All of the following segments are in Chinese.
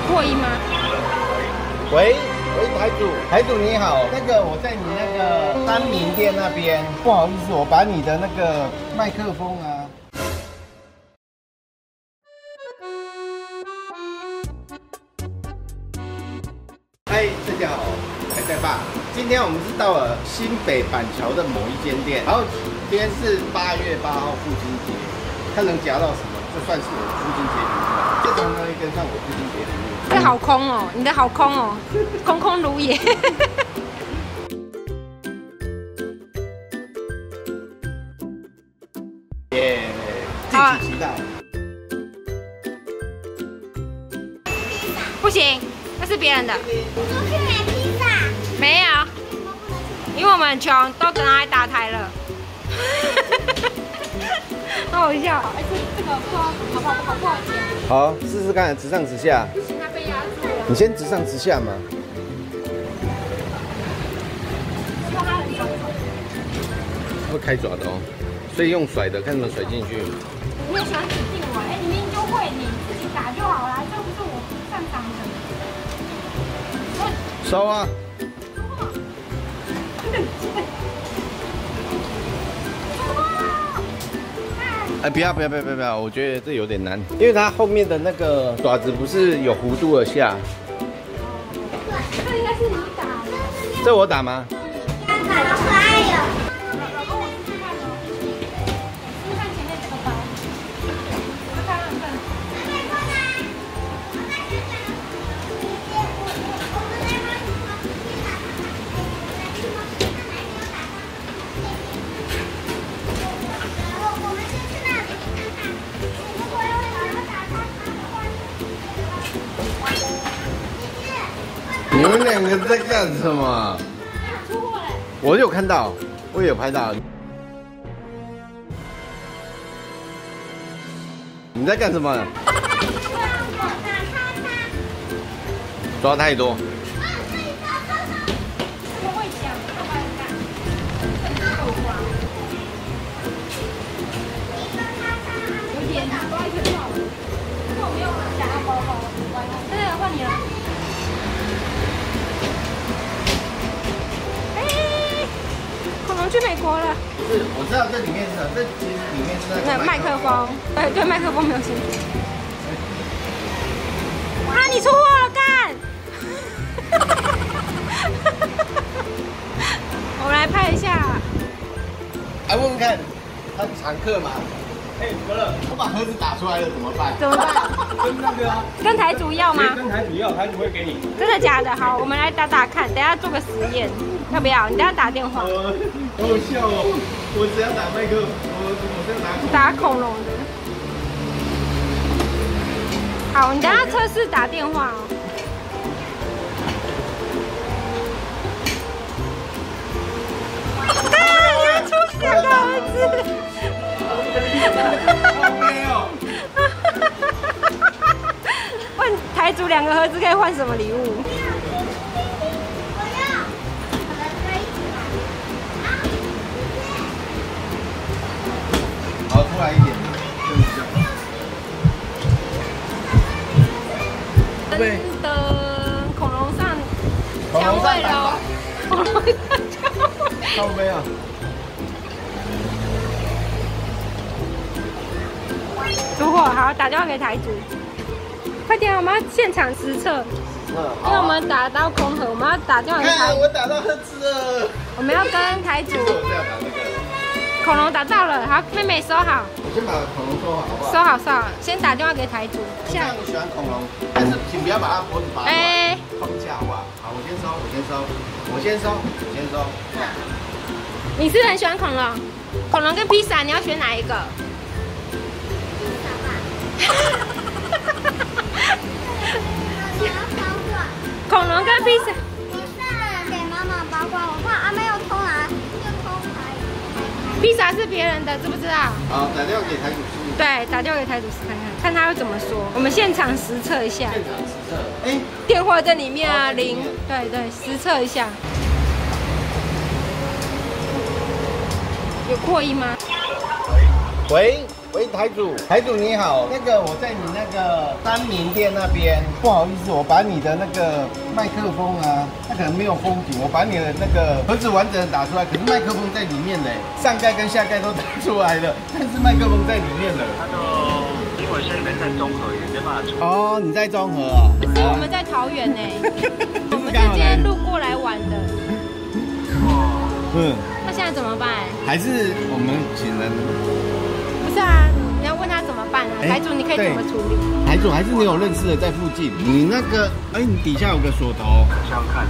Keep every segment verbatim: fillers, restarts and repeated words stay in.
破音吗？ 喂喂，台主，台主你好，那个我在你那个三民店那边，不好意思，我把你的那个麦克风啊。 嗨，大家好，海带爸。今天我们是到了新北板桥的某一间店，然后今天是八月八号父亲节，看能夹到什么，这算是我父亲节礼物吧。这种呢会跟上我父亲节礼物。 这好空哦，你的好空哦，空空如也。 耶，敬请期待。 不行，那是别人的。 我去买披萨。 没有，因为我们很穷，都拿来打台了。好好笑。哎，这这个不知道好不好，好不好吃？ 好，试试看，直上直下。 不行，它被压住了。 你先直上直下嘛。会开爪的哦，所以用甩的，看怎么甩进去。 你也喜欢指定我？哎，你明明就会，你自己打就好了，这不是我擅长的。 收啊！哎，不要不要不要不要不要！我觉得这有点难，因为它后面的那个爪子不是有弧度的下。 这应该是你打的。 这我打吗？ 好可爱哟！ 老公，我试试看哦。试试看前面这个包。我看看看。 你们两个在干什么？我有看到，我也有拍到。你在干什么？抓太多。 有点抓一圈到了，可是我没有夹到包包，现在换你了。 恐龙去美国了。 是，我知道这里面是，这其实里面是那个麦克风，对对，麦克风没有兴趣。啊，你出货了，干！我们来拍一下。 来问问看，他是常客吗？哎，怎么了？我把盒子打出来了，怎么办？ 怎么办？ 跟那个啊， 跟台主要吗？ 跟台主要，台主会给你。 真的假的？好，我们来打打看，等一下做个实验，要不要？你等一下打电话。 呃，好好笑哦！我只要打麦克，我我只要打。 打恐龙的。好，你等一下测试打电话哦。啊！出两个儿子。 好美哦！ 问台主两个盒子可以换什么礼物？ 好，出来一点， 噔噔，恐龙上恐龙上单喽！恐龙上交位。 好美啊！ 出货好，打电话给台主，快点，我们要现场实测，因为我们打到空盒，我们要打电话给台看，我打到盒子了。 我们要跟台主。 我这样打那个。 恐龙打到了，好，妹妹收好。 我先把恐龙收好，好不好？ 收好，收好，先打电话给台主。 这样喜欢恐龙，但是请不要把它脖子拔出来， 哎， 放下好不好？好，我先收，我先收，我先收，我先收。 你是不是很喜欢恐龙？恐龙跟披萨，你要选哪一个？ 恐龙跟披萨。 我上了给妈妈包包，我怕阿妹又偷拿，又偷拿。 披萨是别人的，知不知道？ 好，打电话给台主师。 对，打电话给台主师看看，看他会怎么说。我们现场实测一下。 现场实测。哎， 电话在里面啊，零。对对，实测一下。有扩音吗？ 喂。 喂，台主，台主你好，那个我在你那个三明店那边，不好意思，我把你的那个麦克风啊，它可能没有封紧，我把你的那个盒子完整的打出来，可是麦克风在里面嘞，上盖跟下盖都打出来了，但是麦克风在里面了。 他说，因为现在在中和，也没办法出。 哦，你在中和哦？ 可是我们在桃园呢，我们是今天路过来玩的。 哦。 嗯。 那现在怎么办？ 还是我们请人？ 不是啊，你要问他怎么办啊？台主，你可以怎么处理？ 台主，还是你有认识的在附近？你那个，哎，你底下有个锁头， 想想看。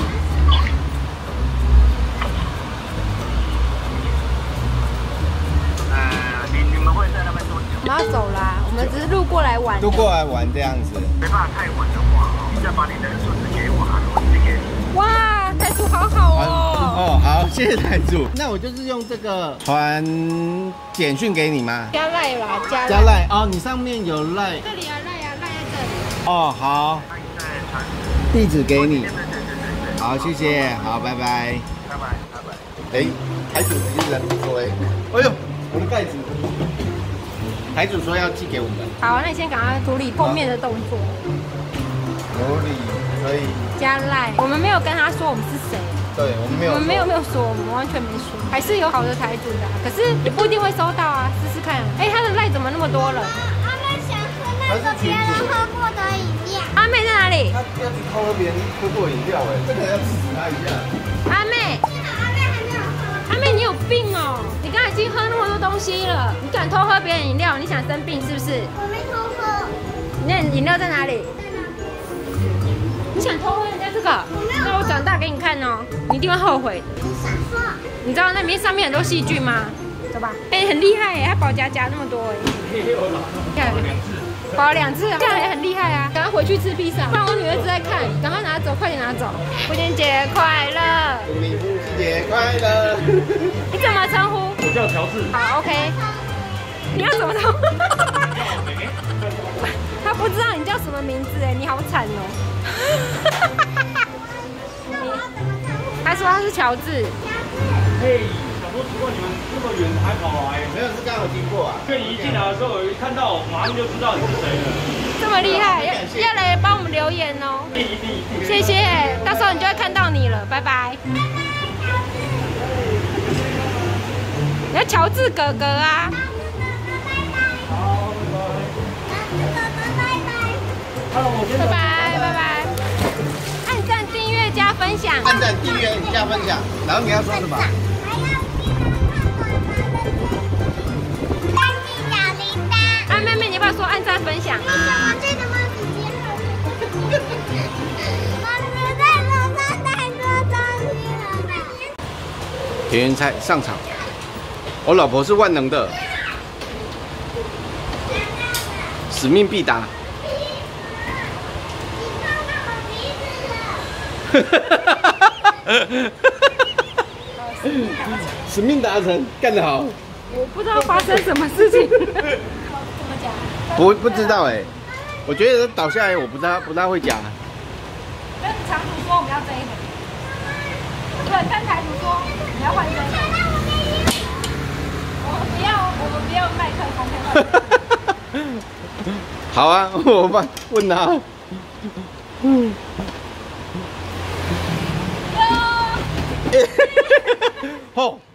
呃，你你们会在那边多久？ 我们要走啦，我们只是路过来玩。 路过来玩这样子。 没办法太晚的话，你再把你的数字给我，我直接给你。 哇，台主好好哦。 哦，好，谢谢台主。那我就是用这个传简讯给你吗？ 加赖啦，加加赖哦，你上面有赖。 这里啊，赖啊，赖在这里。 哦，好。地址给你。好，谢谢，好，拜拜。 拜拜，拜拜。 哎，台主直接人不错哎。哎呦，我的盖子。台主说要寄给我们。 好，那你先赶快处理碰面的动作。 处理可以。 加赖，我们没有跟他说我们是谁。 对，我们没有。 我们没有没有说，我们完全没说，还是有好的台主的、啊，可是也不一定会收到啊，试试看。哎、欸，他的赖怎么那么多人？ 阿妹想喝那个别人喝过的饮料。 阿妹在哪里？ 他要去偷喝别人喝过饮料哎，这个要制止他一下。阿妹， 阿妹还没有喝。 阿妹，你有病哦！你刚才已经喝那么多东西了，你敢偷喝别人饮料？你想生病是不是？ 我没偷喝。 那饮料在哪里？你想偷喝人家这个？那我长大给你看哦，你一定会后悔。 你傻说。 你知道那里面上面很多细菌吗？走吧。哎、欸，很厉害哎，它保夹夹那么多哎。看两次，保两次，这样也很厉害啊！赶快回去吃披萨，不然我女儿一直在看，赶快拿走，快点拿走。父亲节快乐！ 祝你父亲节快乐！ 你怎么称呼？ 我叫乔治。 好 ，OK。你要怎么称呼？他不知道你叫什么名字哎，你好惨哦。他说他是乔治。 嘿，想说不过你们这么远还跑来， 没有是刚好经过啊。 对你一进来的时候，一看到马上就知道你是谁了。 这么厉害，要要来帮我们留言哦。谢谢，到时候你就会看到你了，拜拜。你要乔治哥哥啊。 好，拜拜。 拜拜拜拜。按赞、订阅、加分享。 按赞、订阅、加分享，然后你要说什么？ 还要记得按小铃铛。 啊，妹妹，你要不要说按赞、分享？ 你怎么这个帽子接上？我实在手上太多东西了。 田园菜上场，我老婆是万能的，使命必达。使命达成，干得好！ 我不知道发生什么事情。怎么讲？ 不不知道哎，我觉得倒下来我不大不大会讲。 跟场主说我们要这一台，对，跟台主说你要换这一台。我们不要，我们不要麦克风，可以换。 好啊，我问问他。嗯。哦。